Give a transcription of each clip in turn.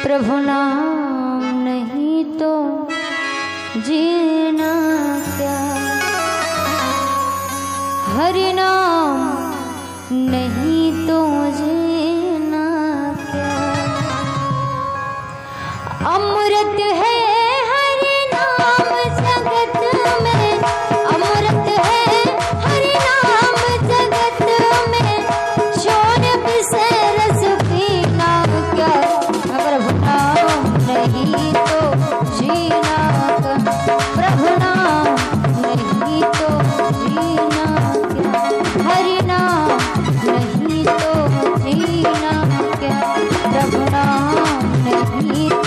प्रभु नाम नहीं तो जीना क्या, हरि नाम नहीं तो जीना क्या। अमृत है हरि नाम जगत में, अमृत है हरि नाम जगत में, छोड़ विषय रस पीना क्या, प्रभु नाम नहीं तो जीना क्या, प्रभु नाम नहीं तो जीना क्या, हरि नाम नहीं तो जीना क्या, प्रभु नाम नहीं तो।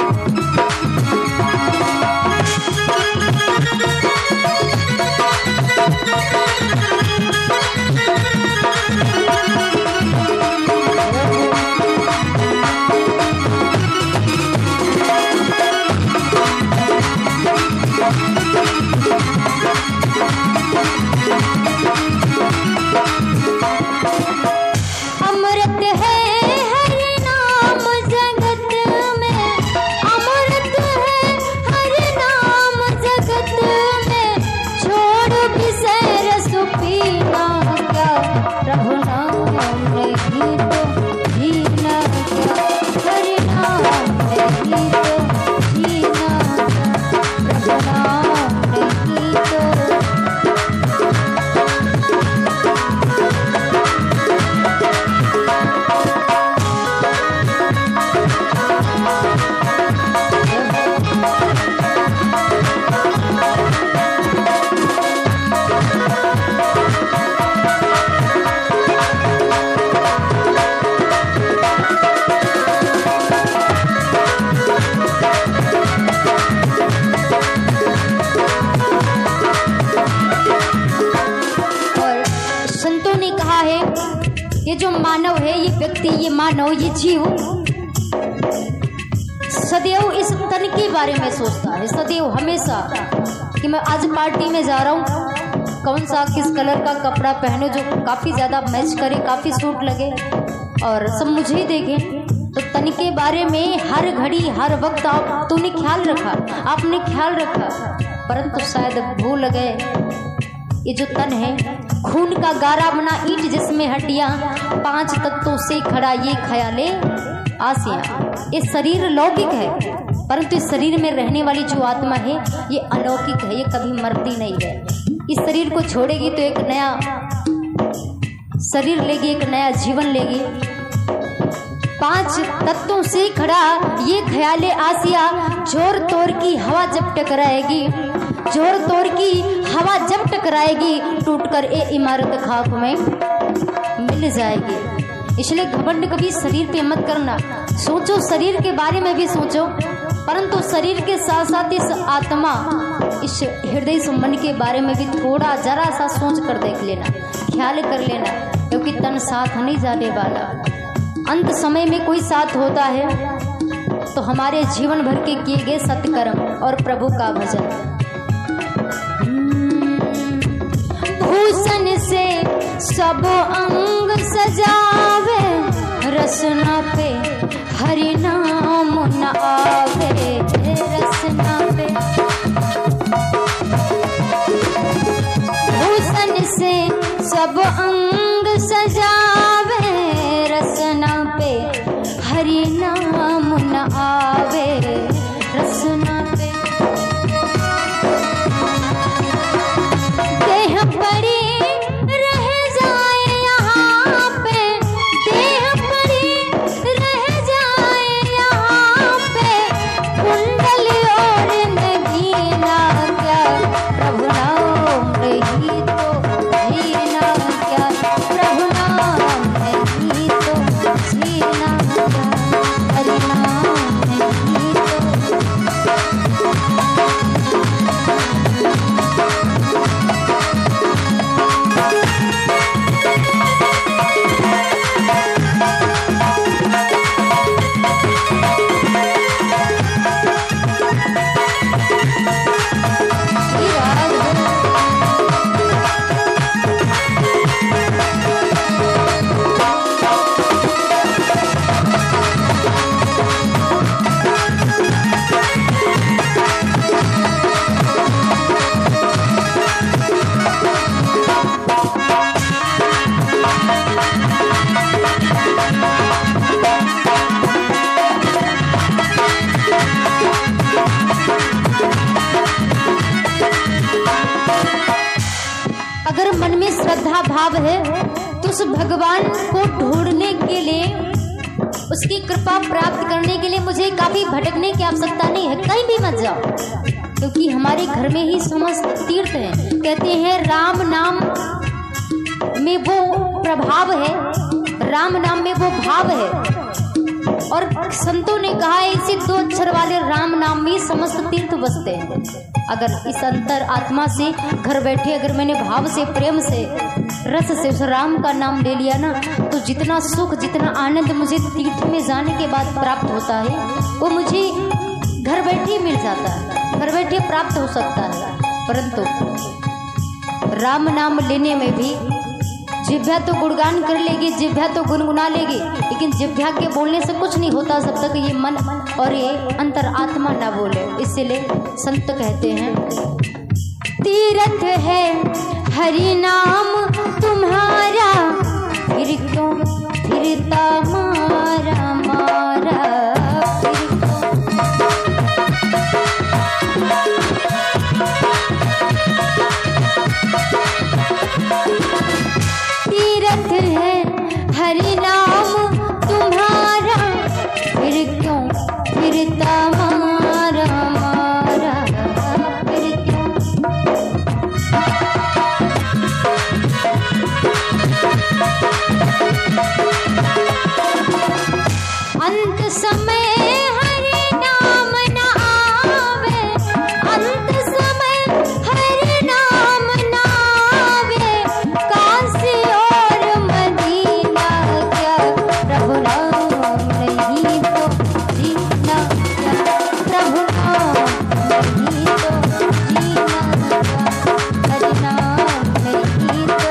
अमृत है हरि नाम जगत में, अमृत है हरि नाम जगत में, छोड़ विषय रस पीना क्या, प्रभु नाम नहीं तो जीना क्या, हरि नाम नहीं तो जीना क्या, प्रभु नाम नहीं तो। ये जो मानव है, ये व्यक्ति, ये मानव, ये जीव सदैव इस तन के बारे में सोचता है, सदैव हमेशा कि मैं आज पार्टी में जा रहा हूँ, कौन सा किस कलर का कपड़ा पहनो जो काफ़ी ज़्यादा मैच करे, काफ़ी सूट लगे और सब मुझे ही देखें। तो तन के बारे में हर घड़ी हर वक्त तूने ख्याल रखा, आपने ख्याल रखा, परंतु शायद भूल गए ये जो तन है खून का गारा बना ईंट जिसमें हड्डियां, 5 तत्वों से खड़ा ये ख्याले आसियां। ये शरीर लौकिक है, परंतु इस शरीर में रहने वाली जो आत्मा है ये अलौकिक है, ये कभी मरती नहीं है। इस शरीर को छोड़ेगी तो एक नया शरीर लेगी, एक नया जीवन लेगी। 5 तत्वों से खड़ा ये ख्याले आसिया, जोर तोड़ की हवा जब टकराएगी, जोर तोड़ की हवा जब टकराएगी, टूटकर ये इमारत खाक में मिल जाएगी। इसलिए घमंड कभी शरीर पे मत करना, सोचो शरीर के बारे में भी सोचो, परंतु शरीर के साथ साथ इस आत्मा, इस हृदय से मन के बारे में भी थोड़ा जरा सा सोच कर देख लेना, ख्याल कर लेना, क्योंकि तन साथ नहीं जाने वाला। अंत समय में कोई साथ होता है तो हमारे जीवन भर के किए गए सत्कर्म और प्रभु का भजन। भूषण से सब अंग सजावे, रसना पे हरि नाम न आवे, रसना पे। भूषण से सब अंग सजावे, रसना पे हरि नाम न आवे, रसना पे। देह परी रह जाए यहाँ पे, देह परी रह जाए यहाँ पे, कुंडली और नगीना क्या, प्रभु नाम नहीं तो जीना क्या, प्रभु नाम नहीं तो जीना क्या, हरि नाम नहीं तो। भगवान को ढूंढने के लिए, उसकी कृपा प्राप्त करने के लिए मुझे काफी भटकने की आवश्यकता नहीं है। कहीं भी मत जाओ, क्योंकि हमारे घर में ही समस्त तीर्थ हैं। कहते हैं राम नाम में वो प्रभाव है, राम नाम में वो भाव है। और संतों ने कहा है इसी 2 अक्षर वाले राम नाम में समस्त तीर्थ बसते हैं। अगर इस अंतर आत्मा से घर बैठे अगर मैंने भाव से, प्रेम से, रस से उस राम का नाम ले लिया ना, तो जितना सुख, जितना आनंद मुझे तीर्थ में जाने के बाद प्राप्त होता है वो मुझे घर बैठे मिल जाता है, घर बैठे प्राप्त हो सकता है। परंतु राम नाम लेने में भी जिह्वा तो गुणगान कर लेगी, जिह्वा तो गुनगुना लेगी, लेकिन जिह्वा के बोलने से कुछ नहीं होता जब तक ये मन और ये अंतर आत्मा ना बोले। इसलिए संत कहते हैं तीर्थ है हरि नाम तुम्हारा, फिर क्यों फिरता मारा मारा। तीर्थ है हरि नाम तुम्हारा, फिर क्यों फिरता मारा मारा, फिर क्यों। अंत समय हरि नाम न आवे, अंत समय हरि नाम न आवे, काशी और मदीना क्या प्रभु नाम नहीं तो जीना क्या, प्रभु नाम नहीं तो जीना क्या, हरि नाम नहीं तो।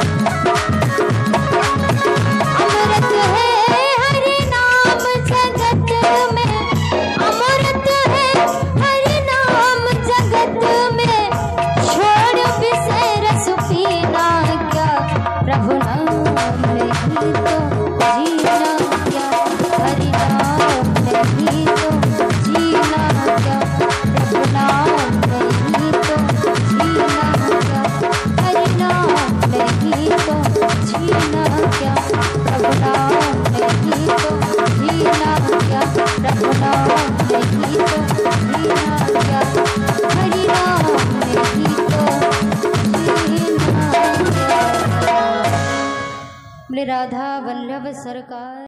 अमृत है हरि नाम जगत में, अमृत है हरि नाम जगत में, छोड़ विषय रस पीना क्या, प्रभु नाम नहीं तो जीना क्या, हरि नाम नहीं तो जीना क्या, प्रभु नाम नहीं तो जीना क्या, हरि नाम नहीं तो जीना क्या, प्रभु नाम नहीं तो जीना क्या, प्रभु नाम नहीं तो जीना क्या, हरि नाम नहीं तो जीना क्या। बोले राधा वल्लभ सरकार।